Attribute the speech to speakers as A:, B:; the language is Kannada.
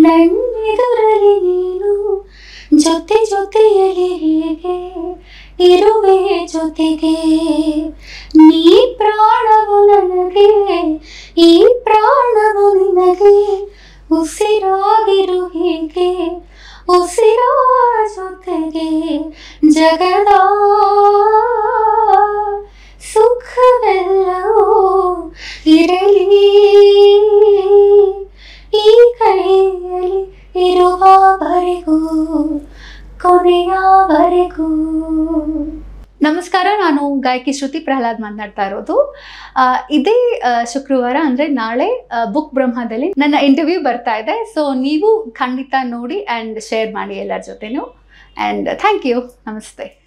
A: ನನ್ನೆದುರಲ್ಲಿ ನೀನು ಜೊತೆ ಜೊತೆಯಲ್ಲಿ ಹೀಗೆ ಇರುವೆ ಜೊತೆಗೆ. ನೀ ಪ್ರಾಣವು ನನಗೆ, ಈ ಪ್ರಾಣವು ನಿನಗೆ. ಉಸಿರಾಗಿರು ಹೀಗೆ ಉಸಿರ ಜೊತೆಗೆ. ಜಗದ ಸುಖವೆಲ್ಲವೂ ಇರಲಿ ಈ ಕೈಯಲ್ಲಿ ಇರುವವರೆಗೂ, ಕೊನೆಯವರೆಗೂ. ನಮಸ್ಕಾರ, ನಾನು ಗಾಯಕಿ ಶ್ರುತಿ ಪ್ರಹ್ಲಾದ್ ಮಾತನಾಡ್ತಾ ಇರೋದು. ಇದೇ ಶುಕ್ರವಾರ ಅಂದರೆ ನಾಳೆ ಬುಕ್ ಬ್ರಹ್ಮದಲ್ಲಿ ನನ್ನ ಇಂಟರ್ವ್ಯೂ ಬರ್ತಾ ಇದೆ. ಸೊ ನೀವು ಖಂಡಿತ ನೋಡಿ ಆ್ಯಂಡ್ ಶೇರ್ ಮಾಡಿ ಎಲ್ಲರ ಜೊತೆನೂ. And thank you. ನಮಸ್ತೆ.